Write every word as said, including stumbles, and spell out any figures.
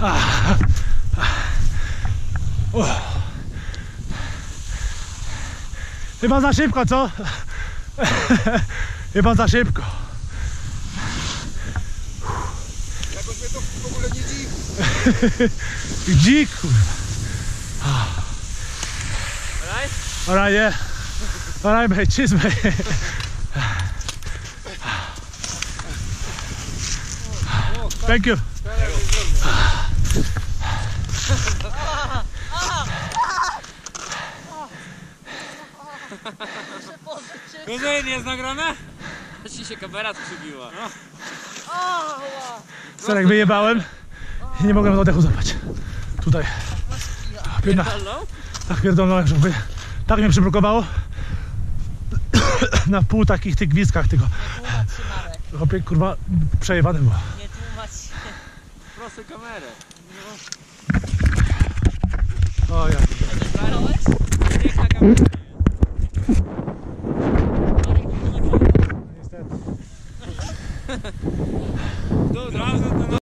Chyba za szybko, co? Chyba za szybko. Jakoś mnie to w ogóle nie dziwi. Dzik, kurwa. Alright? Alright, yeah. Alright, mate. Cheers, mate. Thank you. Kozej, jest nagrane? Ci się kamera skrzywiła. Serek wyjebałem i nie mogłem oddechu złapać. Tutaj. Pierdolę. Tak pierdolę, żeby tak mnie przyblokowało. Na pół takich tych gwizdkach tylko. Chłopie, kurwa, przejebany było. Nie tłumacz się. Proszę kamerę. O ja. Zabrałeś? Niech na kamerę.